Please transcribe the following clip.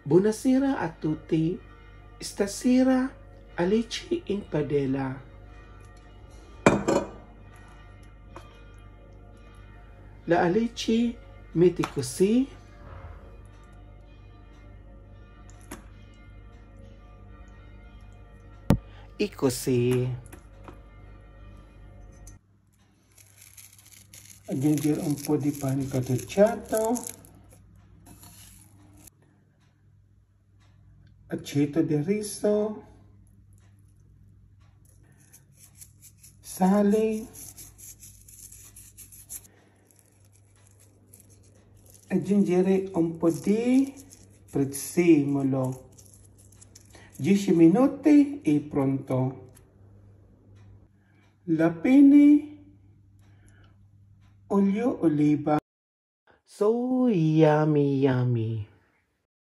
Buonasera a tutti. Stasera alici in padella. La alici metti così. E così. Aggiungere un po' di pane grattugiato. Aceto di riso, sale, aggiungere un po' di prezzemolo. 10 minuti e pronto. La penne, olio oliva. So yummy.